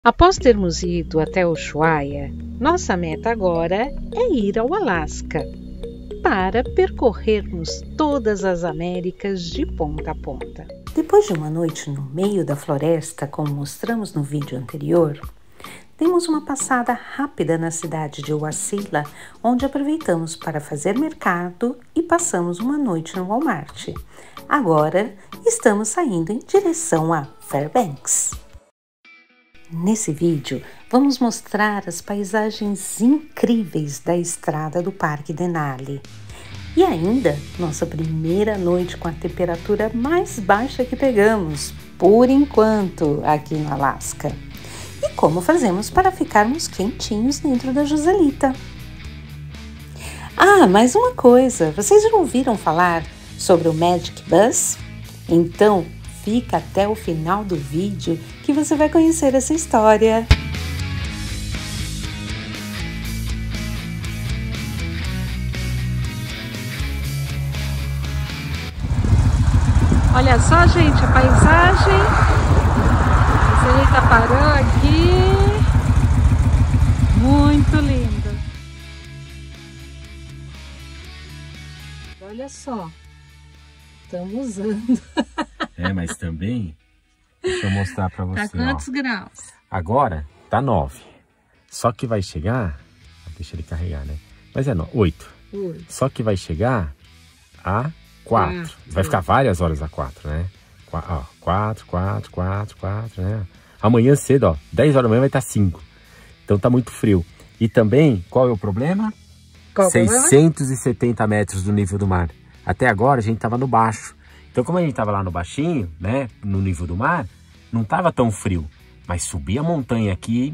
Após termos ido até Ushuaia, nossa meta agora é ir ao Alasca, para percorrermos todas as Américas de ponta a ponta. Depois de uma noite no meio da floresta, como mostramos no vídeo anterior, demos uma passada rápida na cidade de Wasilla, onde aproveitamos para fazer mercado e passamos uma noite no Walmart. Agora estamos saindo em direção a Fairbanks. Nesse vídeo, vamos mostrar as paisagens incríveis da estrada do Parque Denali. E ainda, nossa primeira noite com a temperatura mais baixa que pegamos, por enquanto, aqui no Alasca. E como fazemos para ficarmos quentinhos dentro da Joselita. Ah, mais uma coisa, vocês já ouviram falar sobre o Magic Bus? Então, fica até o final do vídeo que você vai conhecer essa história. Olha só, gente, a paisagem. A Joselita parou aqui. Muito linda. Olha só. Estamos usando. Mas também, deixa eu mostrar pra você. Tá quantos graus? Agora tá 9. Só que vai chegar, deixa ele carregar, né? Mas é 8. Só que vai chegar a 4. Vai ficar várias horas a 4, né? 4, né? Amanhã cedo, ó, 10 horas da manhã vai estar 5. Então tá muito frio. E também, qual é o problema? 670 metros do nível do mar. Até agora a gente tava no baixo. Então, como a gente tava lá no baixinho, né, no nível do mar, não tava tão frio. Mas subir a montanha aqui,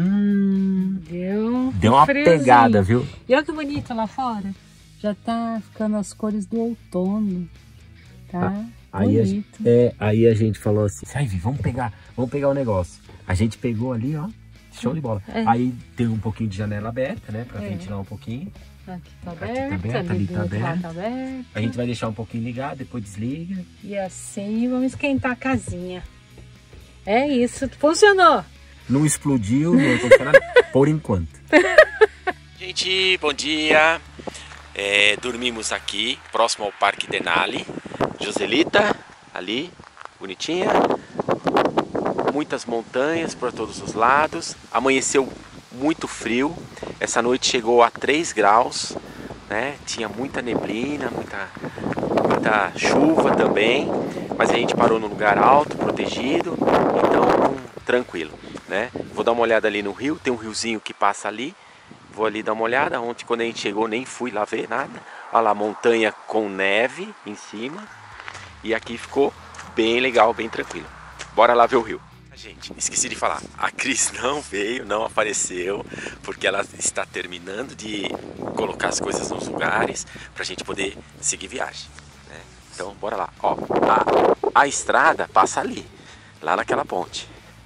deu uma pegada, viu? E olha que bonito lá fora. Já tá ficando as cores do outono, tá? Aí a gente falou assim, Ivy, vamos pegar o negócio. A gente pegou ali, ó, show de bola. Aí tem um pouquinho de janela aberta, né, pra ventilar um pouquinho. Aqui tá aberto, ali tá aberto. Tá aberto. A gente vai deixar um pouquinho ligado, depois desliga. E assim vamos esquentar a casinha. É isso, funcionou. Não explodiu, não aconteceu nada, por enquanto. Gente, bom dia. Dormimos aqui, próximo ao Parque Denali. Joselita, ali, bonitinha. Muitas montanhas por todos os lados. Amanheceu muito frio. Essa noite chegou a 3 graus, né? Tinha muita neblina, muita chuva também, mas a gente parou num lugar alto, protegido, então tranquilo, né? Vou dar uma olhada ali no rio, tem um riozinho que passa ali, vou ali dar uma olhada. Ontem quando a gente chegou nem fui lá ver nada. Olha lá, montanha com neve em cima, e aqui ficou bem legal, bem tranquilo. Bora lá ver o rio. Gente, esqueci de falar, a Cris não veio, não apareceu, porque ela está terminando de colocar as coisas nos lugares pra gente poder seguir viagem, né? Então, bora lá. Ó, a estrada passa ali, lá naquela ponte.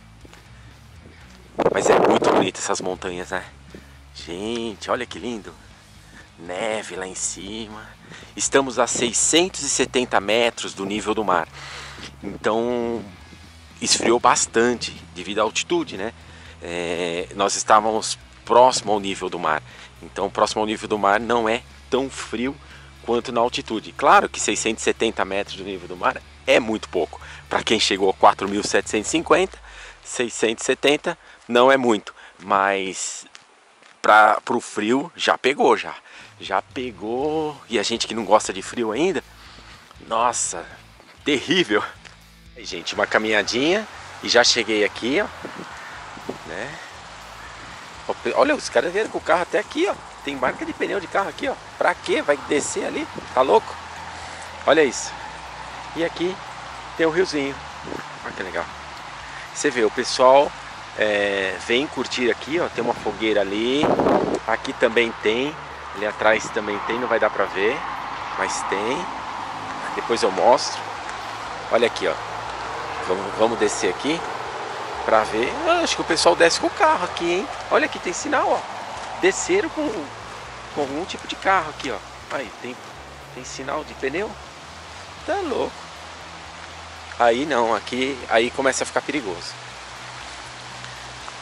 Mas é muito bonito essas montanhas, né? Gente, olha que lindo. Neve lá em cima. Estamos a 670 metros do nível do mar. Então esfriou bastante devido à altitude, né? Nós estávamos próximo ao nível do mar, então próximo ao nível do mar não é tão frio quanto na altitude. Claro que 670 metros do nível do mar é muito pouco. Para quem chegou a 4.750, 670 não é muito, mas para o frio já pegou, já pegou. E a gente que não gosta de frio ainda, nossa, terrível. Gente, uma caminhadinha e já cheguei aqui, ó, né? Olha, os caras vieram com o carro até aqui, ó. Tem marca de pneu de carro aqui, ó. Pra quê? Vai descer ali? Tá louco? Olha isso. E aqui tem um riozinho. Olha que legal. Você vê, o pessoal vem curtir aqui, ó. Tem uma fogueira ali. Aqui também tem. Ali atrás também tem, não vai dar pra ver, mas tem. Depois eu mostro. Olha aqui, ó. Vamos descer aqui pra ver. Acho que o pessoal desce com o carro aqui, hein? Olha aqui, tem sinal, ó. Desceram com algum tipo de carro aqui, ó. Aí, tem sinal de pneu. Tá louco. Aí não, aqui aí começa a ficar perigoso.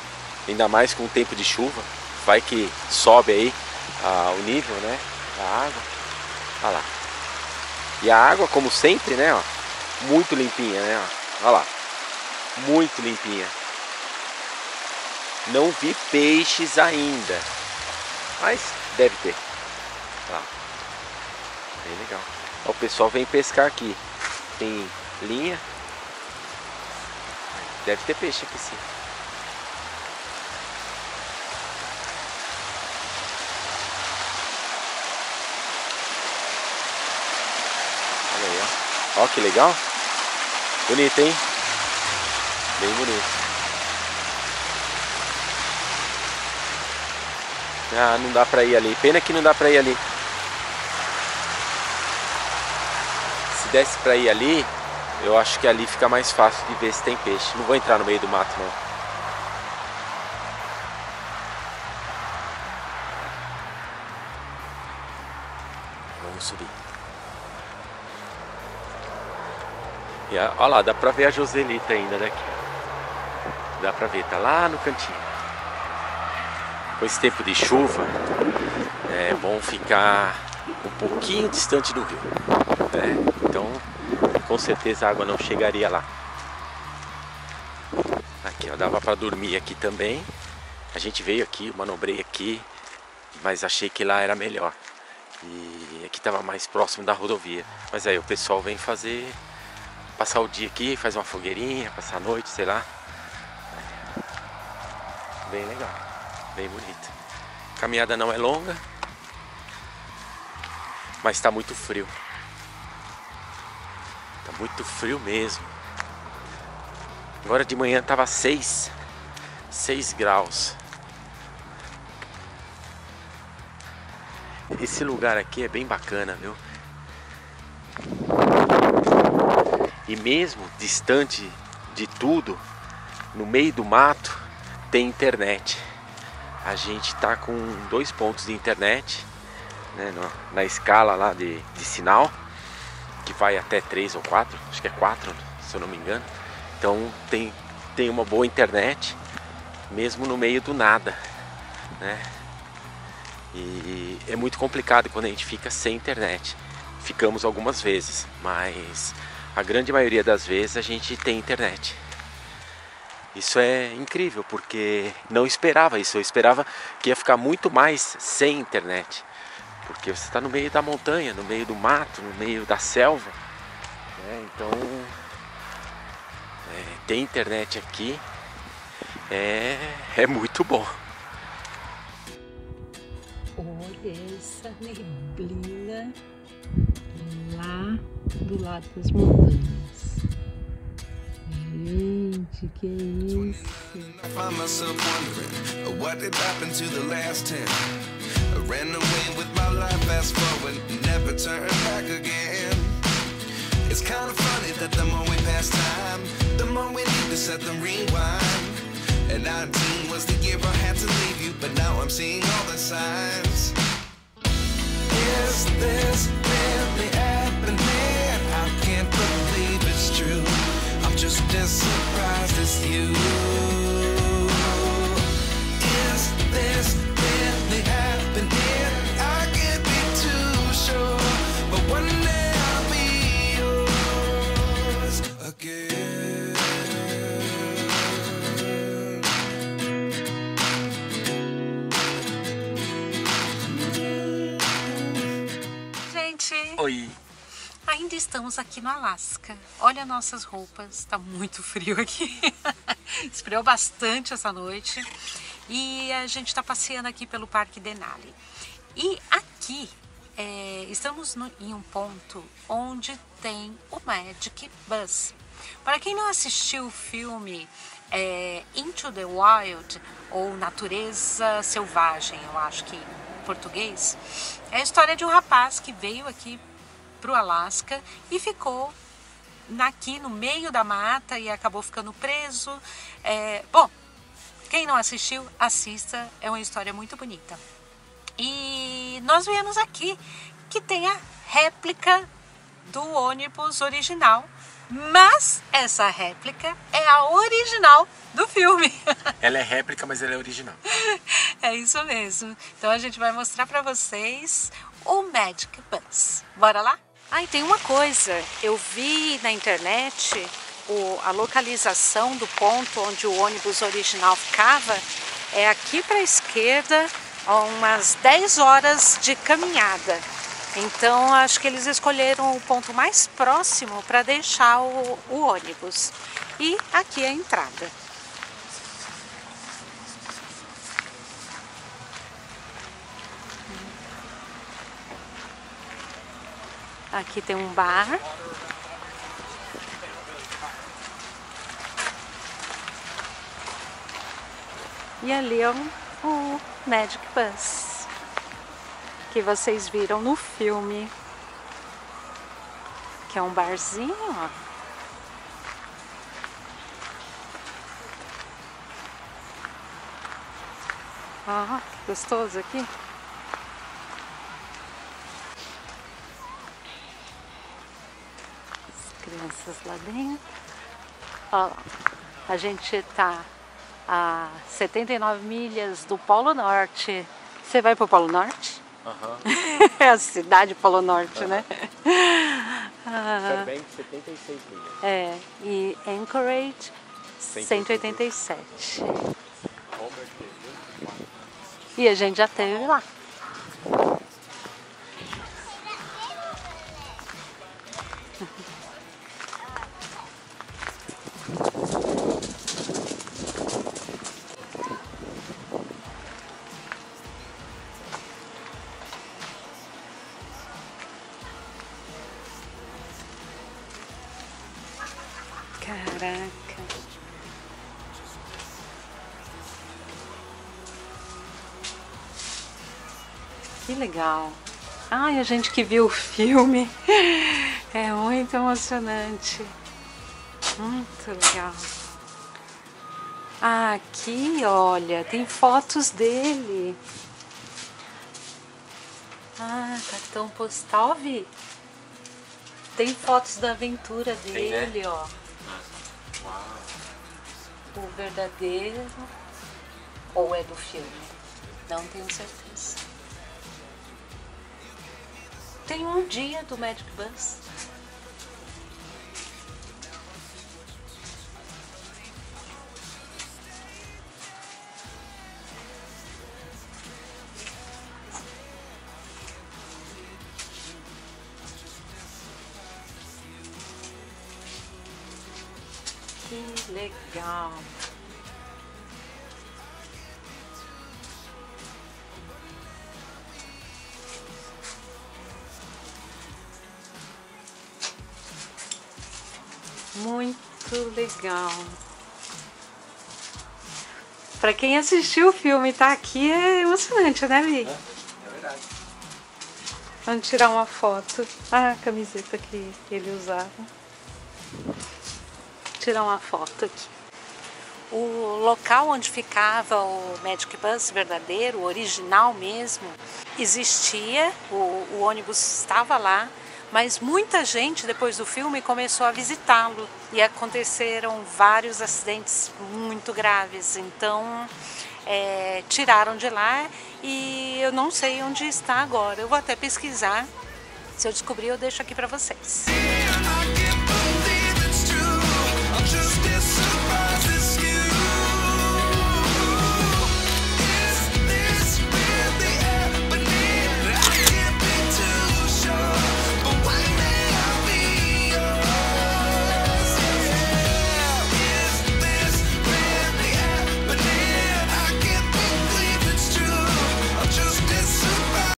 ainda mais com o tempo de chuva. Vai que sobe aí o nível, né, da água. Olha lá. E a água, como sempre, né, ó, muito limpinha, né, ó. Olha lá. Muito limpinha. Não vi peixes ainda, mas deve ter. Olha lá. Bem legal. Ó, o pessoal vem pescar aqui. Tem linha. Deve ter peixe aqui sim. Olha aí, ó. Ó que legal. Bonito, hein? Bem bonito. Ah, não dá pra ir ali. Pena que não dá pra ir ali. Se desse pra ir ali, eu acho que ali fica mais fácil de ver se tem peixe. Não vou entrar no meio do mato, não. Vamos subir. E olha lá, dá pra ver a Joselita ainda daqui. Dá pra ver, tá lá no cantinho. Com esse tempo de chuva, é bom ficar um pouquinho distante do rio. Então, com certeza a água não chegaria lá. Aqui, ó, dava pra dormir aqui também. A gente veio aqui, eu manobrei aqui, mas achei que lá era melhor. E aqui tava mais próximo da rodovia. Mas aí o pessoal vem passar o dia aqui, faz uma fogueirinha, passar a noite, sei lá. Bem legal, bem bonito. A caminhada não é longa, mas tá muito frio. Tá muito frio mesmo. Agora de manhã tava 6 graus. Esse lugar aqui é bem bacana, viu? E mesmo distante de tudo, no meio do mato, tem internet. A gente tá com 2 pontos de internet, né, na escala lá de sinal, que vai até 3 ou 4, acho que é 4, se eu não me engano. Então tem uma boa internet, mesmo no meio do nada, né? E é muito complicado quando a gente fica sem internet. Ficamos algumas vezes, mas a grande maioria das vezes a gente tem internet. Isso é incrível, porque não esperava isso. Eu esperava que ia ficar muito mais sem internet, porque você está no meio da montanha, no meio do mato, no meio da selva, né? Então ter internet aqui é muito bom. Olha essa neblina lá do lado das montanhas. Gente, que isso? I find myself wondering what did happen to the last 10. I ran away with my life, fast forward, never turn back again. It's kind of funny that the more we pass time, the more we need to set them rewind. And 19 was the year I had to leave you, but now I'm seeing all the signs. Is this really happening? I can't believe it's true. I'm just as surprised as you. Is this really happening? I can't be too sure, but one day I'll be yours again. Gente, Oi. ainda estamos aqui no Alasca. Olha nossas roupas, tá muito frio aqui. Esfriou bastante essa noite. E a gente está passeando aqui pelo Parque Denali. E aqui estamos em um ponto onde tem o Magic Bus. Para quem não assistiu o filme Into the Wild, ou Natureza Selvagem, eu acho que em português, é a história de um rapaz que veio aqui para o Alasca e ficou aqui no meio da mata e acabou ficando preso. Bom, quem não assistiu, assista, é uma história muito bonita. E nós viemos aqui, que tem a réplica do ônibus original Mas essa réplica é a original do filme. Ela é réplica, mas ela é original. É isso mesmo. Então a gente vai mostrar pra vocês o Magic Bus. Bora lá? Ah, e tem uma coisa. Eu vi na internet a localização do ponto onde o ônibus original ficava. É aqui pra esquerda, a umas 10 horas de caminhada. Então acho que eles escolheram o ponto mais próximo para deixar o ônibus. E aqui é a entrada. Aqui tem um bar. E ali é o Magic Bus que vocês viram no filme, que é um barzinho, ó. Ah, que gostoso aqui. As crianças lá dentro. Ó, a gente tá a 79 milhas do Polo Norte. Você vai pro Polo Norte? É a cidade Polo Norte, né? Fairbanks, 76 milhas. É, e Anchorage, 187. E a gente já esteve lá. Caraca. Que legal. Ai, a gente que viu o filme. É muito emocionante. Muito legal. Ah, aqui, olha, tem fotos dele. Ah, cartão postal, Vi. Tem fotos da aventura dele, tem, né? ó. O verdadeiro ou é do filme? Não tenho certeza. Tem um dia do Magic Bus. Que legal! Muito legal! Para quem assistiu o filme e tá aqui é emocionante, né, Vi? É verdade. Vamos tirar uma foto. Ah, a camiseta que ele usava. Tirar uma foto aqui. O local onde ficava o Magic Bus verdadeiro, o original mesmo, existia, o ônibus estava lá, mas muita gente depois do filme começou a visitá-lo e aconteceram vários acidentes muito graves, então tiraram de lá e eu não sei onde está agora. Eu vou até pesquisar, se eu descobrir eu deixo aqui para vocês.